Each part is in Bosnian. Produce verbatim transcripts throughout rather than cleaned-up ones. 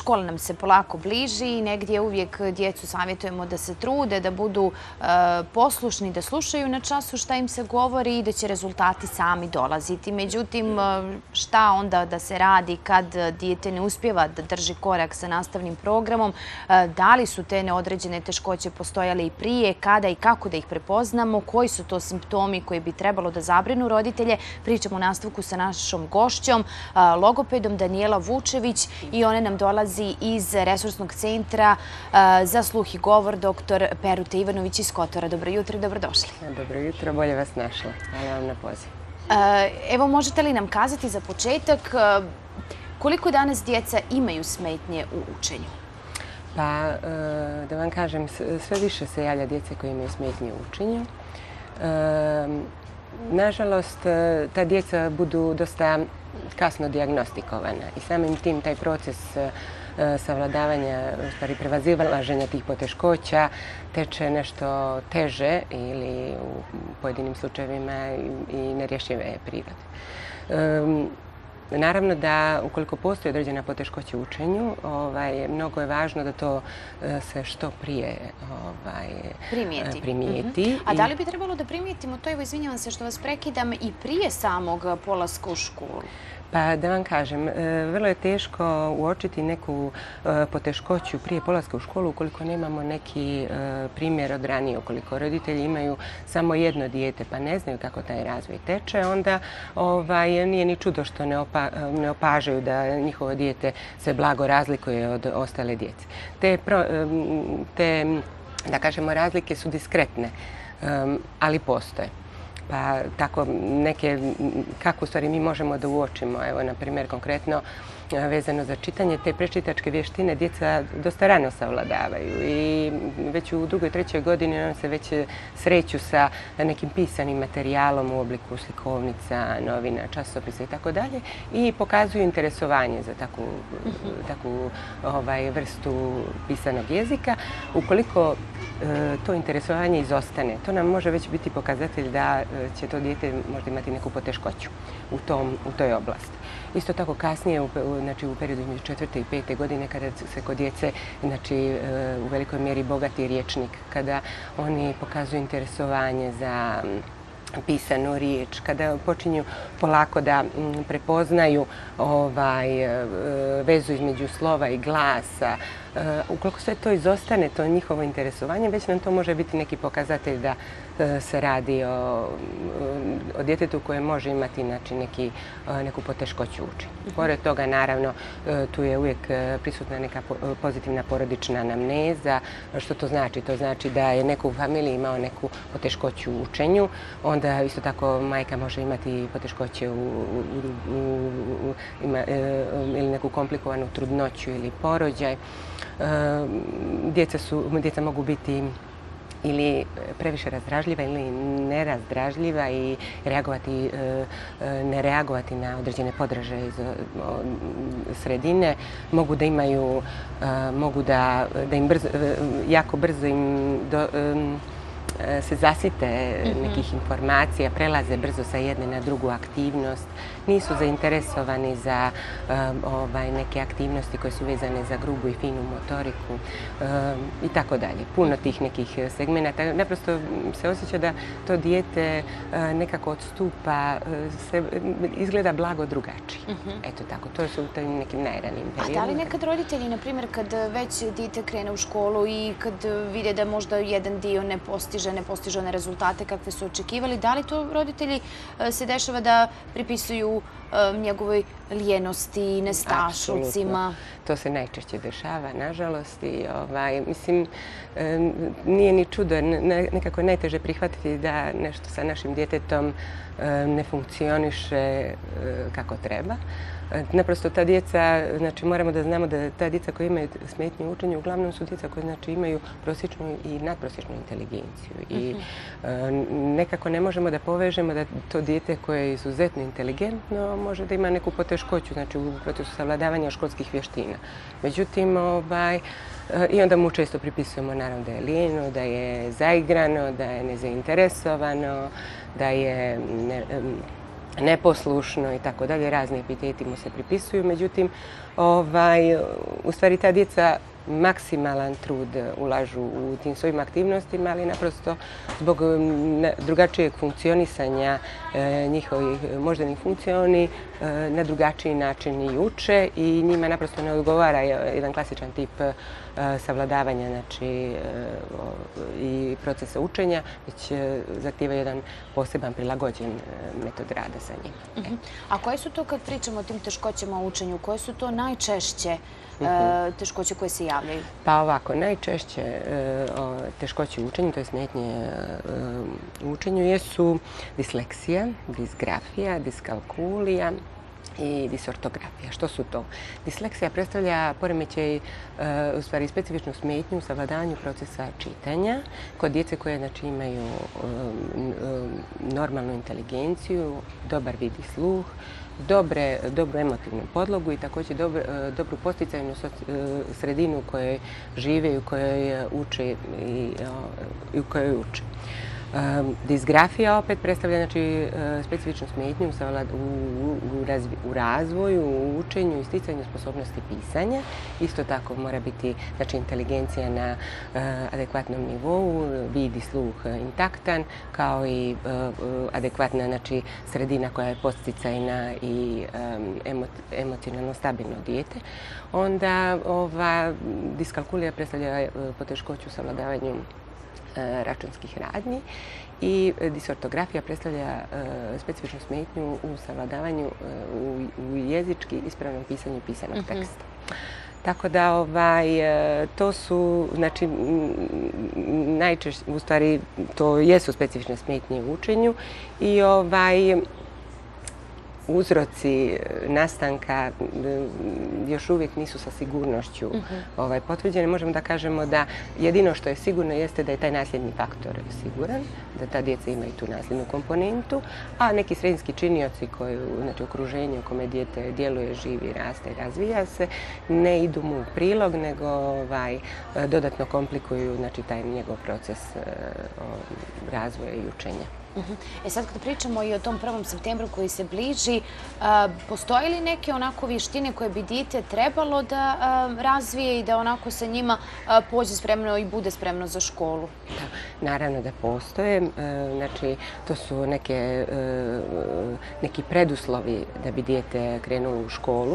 škola nam se polako bliži i negdje uvijek djecu savjetujemo da se trude, da budu poslušni, da slušaju na času šta im se govori i da će rezultati sami dolaziti. Međutim, šta onda da se radi kad dijete ne uspijeva da drži korak sa nastavnim programom? Da li su te neodređene teškoće postojale i prije, kada i kako da ih prepoznamo, koji su to simptomi koji bi trebalo da zabrinu roditelje? Pričamo u nastavku sa našom gošćom, logopedom Danijela Vučević, i ona nam dolazi iz Resursnog centra za sluh i govor doktor Peruta Ivanović iz Kotora. Dobro jutro i dobrodošli. Dobro jutro, bolje vas našla. Hvala vam na poziv. Evo, možete li nam kazati za početak koliko danas djeca imaju smetnje u učenju? Pa, da vam kažem, sve više se javlja djece koji imaju smetnje u učenju. Nažalost, ta djeca budu dosta kasno dijagnostikovana i samim tim taj proces savladavanja, u stvari prevazilaženja tih poteškoća teče nešto teže ili u pojedinim slučajevima i nerješive prirode. Naravno da ukoliko postoji određena poteškoća u učenju, mnogo je važno da to se što prije primijeti. A da li bi trebalo da primijetimo to, evo izvinjavam se što vas prekidam, i prije samog polaska u školu? Pa da vam kažem, vrlo je teško uočiti neku poteškoću prije polaska u školu ukoliko nemamo neki primjer od ranije. Ukoliko roditelji imaju samo jedno dijete pa ne znaju kako taj razvoj teče, onda nije ni čudo što ne opažaju da njihovo dijete se blago razlikuje od ostale djece. Te, da kažemo, razlike su diskretne, ali postoje. Pa tako neke, kako u stvari mi možemo da uočimo, evo na primjer konkretno vezano za čitanje, te prečitačke vještine djeca dosta rano savladavaju i već u drugoj, trećoj godini oni se već sreću sa nekim pisanim materijalom u obliku slikovnica, novina, časopisa i tako dalje i pokazuju interesovanje za takvu, takvu vrstu pisanog jezika. Ukoliko to interesovanje izostane, to nam može već biti pokazatelj da će to dijete možda imati neku poteškoću u, tom, u toj oblasti. Isto tako kasnije, znači, u periodu između četvrte i pete godine, kada se kod djece, znači, u velikoj mjeri bogati rječnik, kada oni pokazuju interesovanje za pisanu riječ, kada počinju polako da prepoznaju vezu između slova i glasa. Ukoliko sve to izostane, to njihovo interesovanje, već nam to može biti neki pokazatelj da se radi o djetetu koje može imati neku poteškoću u učenju. Pored toga, naravno, tu je uvijek prisutna neka pozitivna porodična anamneza. Što to znači? To znači da je neko u familiji imao neku poteškoću u učenju, onda isto tako majka može imati poteškoće ili neku komplikovanu trudnoću ili porođaj. Djeca mogu biti ili previše razdražljiva ili nerazdražljiva i ne reagovati na određene podražaje iz sredine. Mogu da imaju, mogu da im jako brzo im se zasite nekih informacija, prelaze brzo sa jedne na drugu aktivnost, nisu zainteresovani za neke aktivnosti koje su vezane za grubu i finu motoriku i tako dalje. Puno tih nekih segmenata. Naprosto se osjeća da to dijete nekako odstupa, izgleda blago drugačije. Eto tako, to su u tim nekim najranijim periodima. A da li nekad roditelji, na primjer, kad već dijete krene u školu i kad vide da možda jedan dio ne postiže ne postiže one rezultate kakve su očekivali, da li to roditelji se dešava da pripisuju njegovoj lijenosti, nestašlucima? To se najčešće dešava, nažalost. Mislim, nije ni čudo, nekako je najteže prihvatiti da nešto sa našim djetetom ne funkcioniše kako treba. Naprosto ta djeca, znači moramo da znamo da ta djeca koja imaju smetnje u učenju uglavnom su djeca koja znači imaju prosječnu i nadprosječnu inteligenciju. I nekako ne možemo da povežemo da to dijete koje je izuzetno inteligentno može da ima neku poteškoću, znači u procesu savladavanja školskih vještina. Međutim, i onda mu često pripisujemo naravno da je lijeno, da je zaigrano, da je nezainteresovano, da je neposlušno i tako dalje, razni epiteti mu se pripisuju, međutim, ovaj, u stvari ta djeca maksimalan trud ulažu u tim svojim aktivnostima, ali naprosto zbog drugačijeg funkcionisanja njihovih moždanih funkcija oni na drugačiji način i uče i njima naprosto ne odgovara jedan klasičan tip savladavanja, znači i procesa učenja, već zahtijeva jedan poseban prilagođen metod rada sa njima. A koje su to, kad pričamo o tim teškoćama u učenju, koje su to najčešće teškoće koje se javljaju? Pa ovako, najčešće teškoće u učenju, to je smetnje u učenju, jesu disleksija, disgrafija, diskalkulija i disortografija. Što su to? Disleksija predstavlja poremećaj, u stvari specifičnu smetnju u savladavanju procesa čitanja kod djece koje znači, imaju normalnu inteligenciju, dobar vid i sluh, Dobre, dobru emotivnu podlogu i također dobro, dobru posticajnu sredinu u kojoj žive i u kojoj uče. I, i u kojoj uče. Disgrafija opet predstavlja znači, specifičnu smetnju u, u, u razvoju, u učenju i sticanju sposobnosti pisanja. Isto tako mora biti znači, inteligencija na uh, adekvatnom nivou, vid i sluh intaktan, kao i uh, adekvatna znači, sredina koja je posticajna i um, emo, emocionalno stabilno dijete. Onda ova diskalkulija predstavlja uh, poteškoću u savladavanju računskih radnji i disortografija predstavlja specifičnu smetnju u savladavanju u jezički ispravnom pisanju pisanog teksta. Tako da ovaj, to su, znači, najčešće, u stvari, to jesu specifične smetnje u učenju i ovaj, uzroci nastanka još uvijek nisu sa sigurnošću ovaj, potvrđeni. Možemo da kažemo da jedino što je sigurno jeste da je taj nasljedni faktor siguran, da ta djeca imaju tu nasljednu komponentu, a neki sredinski činioci koji, znači okruženje u kome dijete djeluje, živi, raste i razvija se, ne idu mu u prilog, nego ovaj, dodatno komplikuju znači, taj njegov proces razvoja i učenja. E sad kad pričamo i o tom prvom septembru koji se bliži, postoje li neke onako vještine koje bi dijete trebalo da razvije i da onako sa njima pođe spremno i bude spremno za školu? Da, naravno da postoje. Znači, to su neke, neki preduslovi da bi dijete krenulo u školu.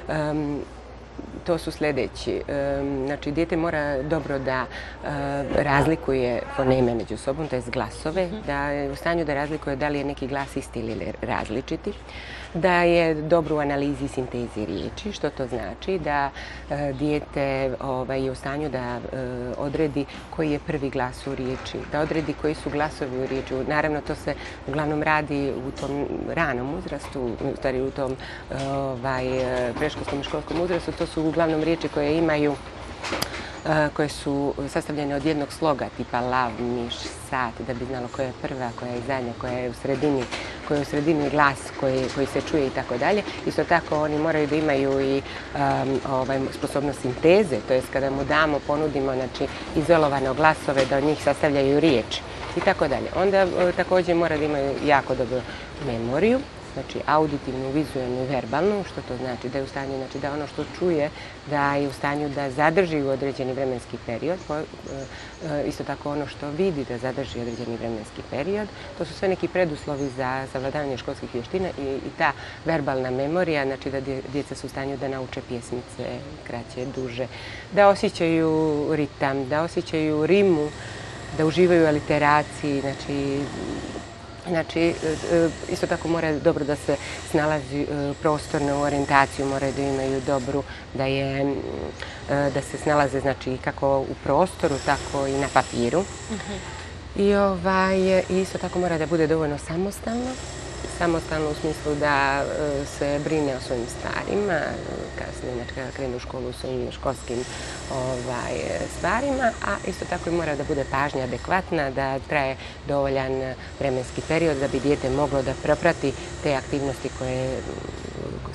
To su sljedeći. Znači, dijete mora dobro da razlikuje foneme među sobom, to je glasove, da je u stanju da razlikuje da li je neki glas isti ili različiti, da je dobro u analizi i sintezi riječi, što to znači da dijete ovaj, je u stanju da odredi koji je prvi glas u riječi, da odredi koji su glasovi u riječi. Naravno, to se uglavnom radi u tom ranom uzrastu, u stvari u tom ovaj, predškolskom i školskom uzrastu. To su uglavnom riječi koje imaju koje su sastavljene od jednog sloga, tipa lav, miš, sat, da bi znalo koja je prva, koja je zadnja, koja je u sredini, koja je u sredini glas koji, koji se čuje i tako dalje. Isto tako oni moraju da imaju i um, ovaj, sposobnost sinteze, to jest kada mu damo, ponudimo znači, izolovane glasove da od njih sastavljaju riječi i tako dalje. Onda također mora da imaju jako dobru memoriju, znači auditivnu, vizualnu i verbalnu, što to znači da je u stanju, znači da ono što čuje, da je u stanju da zadrži u određeni vremenski period, isto tako ono što vidi da zadrži određeni vremenski period. To su sve neki preduslovi za savladavanje školskih vještina i, i ta verbalna memorija, znači da djeca su u stanju da nauče pjesmice kraće, duže, da osjećaju ritam, da osjećaju rimu, da uživaju u aliteraciji, znači Znači, isto tako mora dobro da se snalazi prostornu orijentaciju, moraju da imaju dobru, da, je, da se snalaze znači, kako u prostoru, tako i na papiru. I ovaj, isto tako mora da bude dovoljno samostalno. Samostalno u smislu da se brine o svojim stvarima, kasnije znači, kada krenu u školu u svojim školskim ovaj, stvarima, a isto tako i mora da bude pažnja adekvatna, da traje dovoljan vremenski period da bi dijete moglo da proprati te aktivnosti koje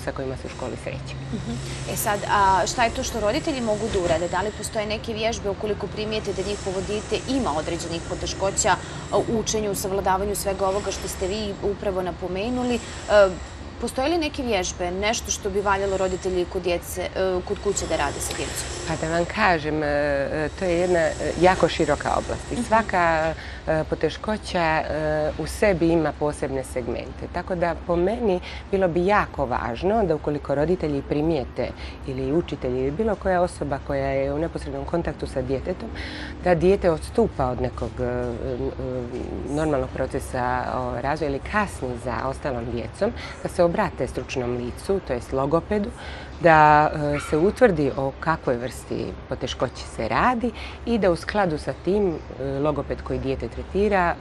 sa kojima se u školi sreće. E sad, a šta je to što roditelji mogu da urade? Da li postoje neke vježbe ukoliko primijete da njihovo dijete ima određenih poteškoća u učenju, u savladavanju svega ovoga što ste vi upravo napomenuli? Postoje li neke vježbe, nešto što bi valjalo roditelji kod kuće da rade sa djecom? Pa da vam kažem, to je jedna jako široka oblast i svaka poteškoća u sebi ima posebne segmente. Tako da po meni bilo bi jako važno da ukoliko roditelji primijete ili učitelji ili bilo koja osoba koja je u neposrednom kontaktu sa djetetom, da dijete odstupa od nekog normalnog procesa razvoja ili kasni za ostalom djecom, da se obrate stručnom licu, to jest logopedu, da se utvrdi o kakvoj vrsti poteškoći se radi i da u skladu sa tim logoped koji dijete tretira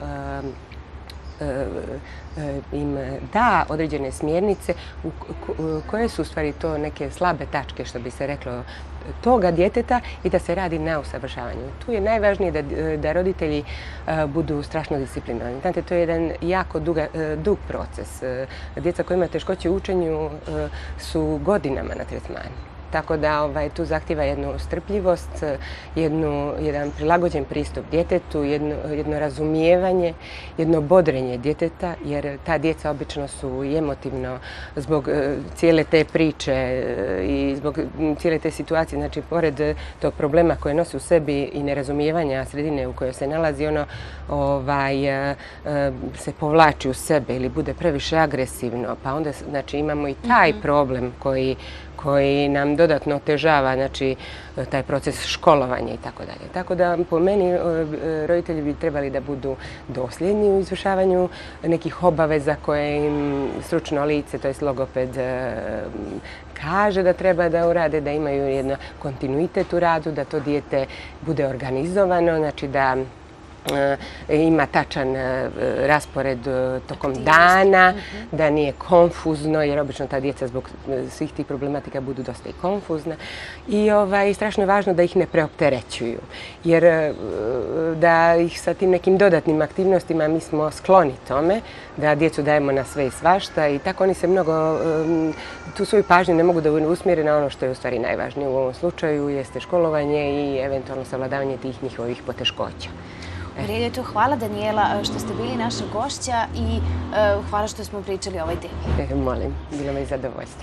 im da određene smjernice koje su u stvari to neke slabe tačke, što bi se reklo, toga djeteta i da se radi na usavršavanju. Tu je najvažnije da, da roditelji budu strašno disciplinarni. Znate, to je jedan jako duga, dug proces. Djeca koja imaju teškoće u učenju su godinama na tretmanu. Tako da ovaj, tu zahtjeva jednu strpljivost, jednu, jedan prilagođen pristup djetetu, jedno, jedno razumijevanje, jedno bodrenje djeteta, jer ta djeca obično su i emotivno zbog uh, cijele te priče uh, i zbog cijele te situacije, znači pored tog problema koje nosi u sebi i nerazumijevanja sredine u kojoj se nalazi, ono ovaj, uh, uh, se povlači u sebe ili bude previše agresivno, pa onda znači, imamo i taj problem koji koji nam dodatno otežava, znači, taj proces školovanja i tako dalje. Tako da, po meni, roditelji bi trebali da budu dosljedni u izvršavanju nekih obaveza koje im stručno lice, to jest logoped, kaže da treba da urade, da imaju jedan kontinuitet u radu, da to dijete bude organizovano, znači da ima tačan raspored tokom dana, da nije konfuzno, jer obično ta djeca zbog svih tih problematika budu dosta i konfuzna. I ovaj, strašno je važno da ih ne preopterećuju, jer da ih sa tim nekim dodatnim aktivnostima mi smo skloni tome, da djecu dajemo na sve i svašta i tako oni se mnogo, tu svoju pažnju ne mogu da usmjere na ono što je u stvari najvažnije u ovom slučaju, jeste školovanje i eventualno savladavanje tih njihovih poteškoća. U redu, hvala Danijela što ste bili naša gošća i hvala što smo pričali o ovoj temi. Molim, bilo mi zadovoljstvo.